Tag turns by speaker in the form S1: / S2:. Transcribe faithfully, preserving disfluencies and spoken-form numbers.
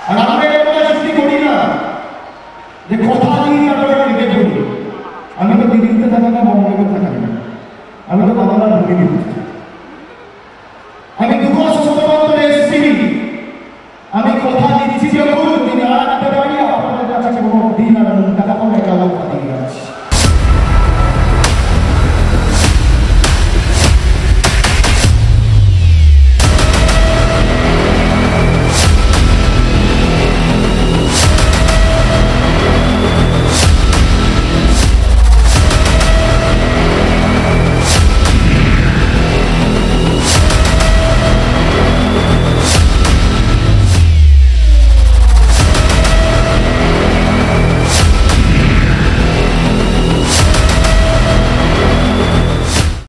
S1: আর আমরা এটা সৃষ্টি করি না যে কথা দিয়ে তারপরে লিখে করি। আমি তো দিল্লিতে থাকা না, বম্বেতে থাকা না, আমি তো বাংলা ঢুকে দিচ্ছি।